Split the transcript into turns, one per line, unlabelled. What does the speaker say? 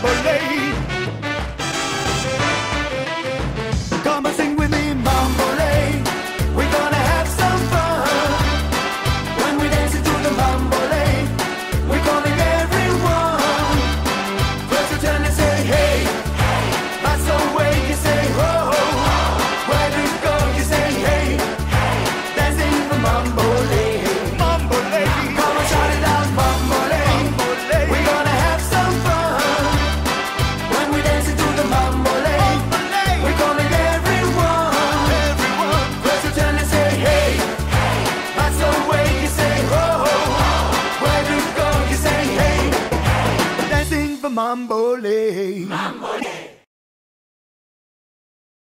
Mambolé. Come and sing with me, Mambolé. We're gonna have some fun when we dance into the Mambolé. We're calling everyone. First you turn and say hey, hey. That's the way you say ho, ho. Where do you go? You say hey, hey. Dancing the Mambolé. Mambolé. Come and shout it out, Mambolé. Mambolé. We're gonna have some fun when we dance into the Mambolé. Mambolé. We're calling everyone. Everyone. First you turn and say hey, hey. That's the way you say ho, ho. Where do you go? You say hey, hey. Dancing the Mambolé. Mambolé.